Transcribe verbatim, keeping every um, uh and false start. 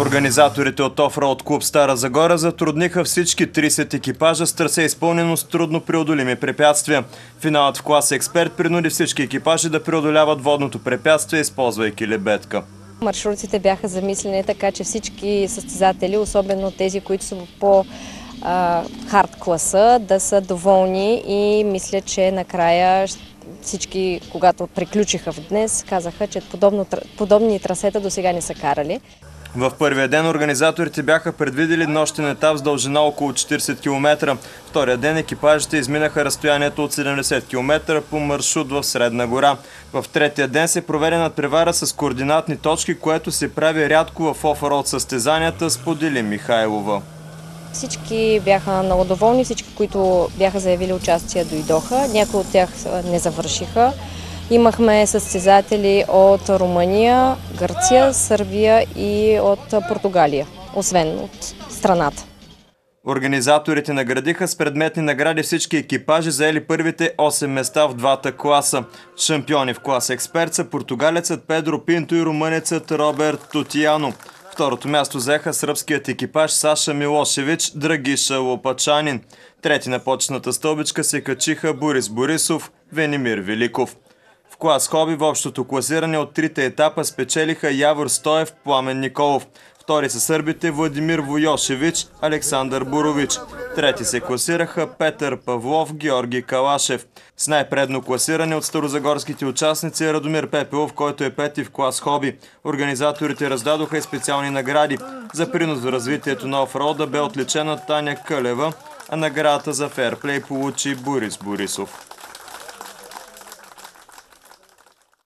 Организаторите от Офроуд клуб Стара Загора затрудниха всички тридесет екипажа с трасе, изпълнено с трудно преодолими препятствия. Финалът в клас Експерт принуди всички екипажи да преодоляват водното препятствие, използвайки лебедка. Маршрутите бяха замислени така, че всички състезатели, особено тези, които са по хард класа, да са доволни, и мисля, че накрая всички, когато приключиха в днес, казаха, че подобно, подобни трасета до сега не са карали. В първия ден организаторите бяха предвидели нощен етап с дължина около четиридесет километра. Втория ден екипажите изминаха разстоянието от седемдесет километра по маршрут в Средна гора. В третия ден се проведе надпревара с координатни точки, което се прави рядко в офроуд състезанията, сподели Михайлова. Всички бяха много доволни, всички, които бяха заявили участие, дойдоха. Някои от тях не завършиха. Имахме състезатели от Румъния, Гърция, Сърбия и от Португалия, освен от страната. Организаторите наградиха с предметни награди всички екипажи, заели първите осем места в двата класа. Шампиони в клас Експерт са португалецът Педро Пинто и румънецът Роберт Тотияно. Второто място взеха сръбският екипаж Саша Милошевич, Драгиша Лопачанин. Трети на почетната стълбичка се качиха Борис Борисов, Венимир Великов. В клас Хоби в общото класиране от трите етапа спечелиха Явор Стоев, Пламен Николов. Втори са сърбите Владимир Войошевич, Александър Бурович. Трети се класираха Петър Павлов, Георги Калашев. С най-предно класиране от старозагорските участници е Радомир Пепелов, който е пети в клас Хоби. Организаторите раздадоха и специални награди. За принос в развитието на офроуда бе отличена Таня Кълева, а наградата за ферплей получи Борис Борисов.